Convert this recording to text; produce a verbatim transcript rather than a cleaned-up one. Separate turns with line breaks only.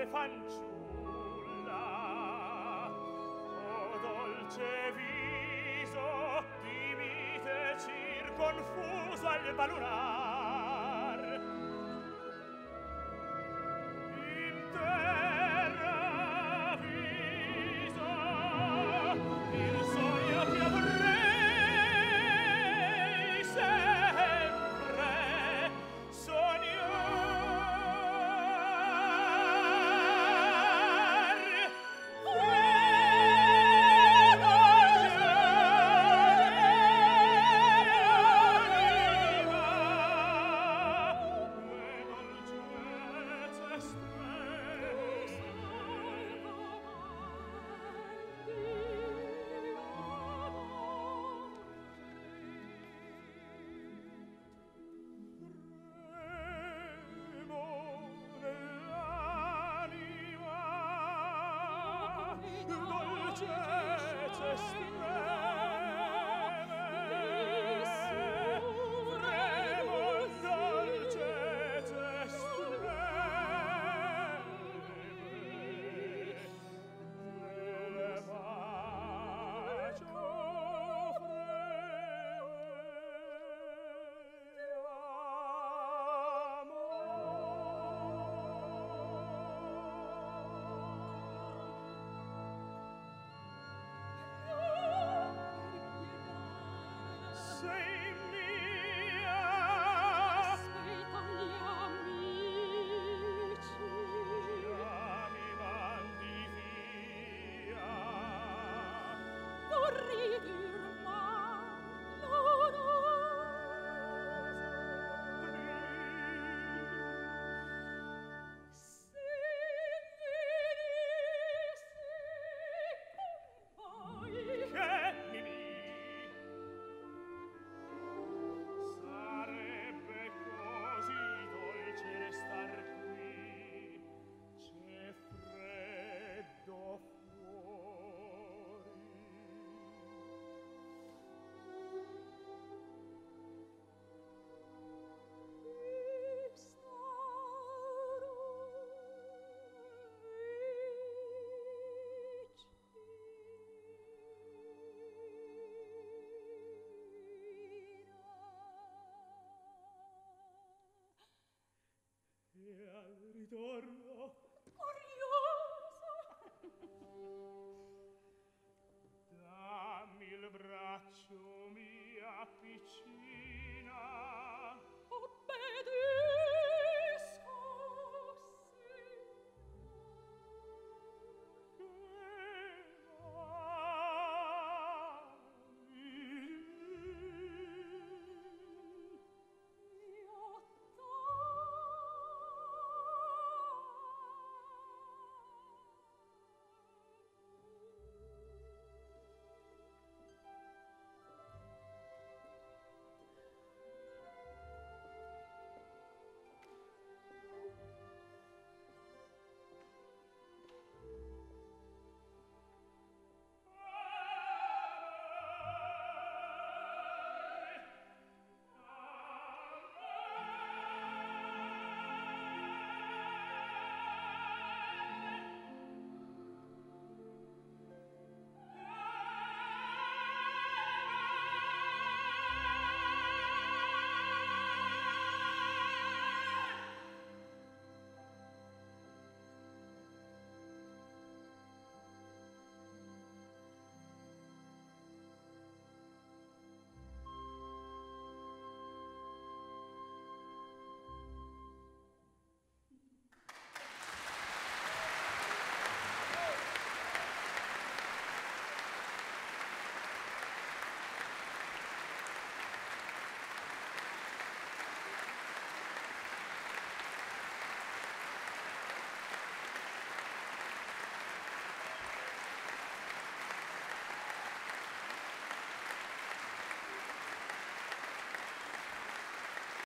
suave fanciulla. O dolce viso di mite cir confuso al balunar, in terra viso il sogno che avrei sempre sognar. Freddo dolcezza estreme, fremo dolcezza estreme, nelle bacio sei mia.
Aspetta gli amici.
Già mi mandi via.
Vorrei dir malorosa. Se venissi con voi,
Che mi sarebbe così dolce restar qui, c'è freddo fuori. E al ritorno dammi il braccio, mia piccina.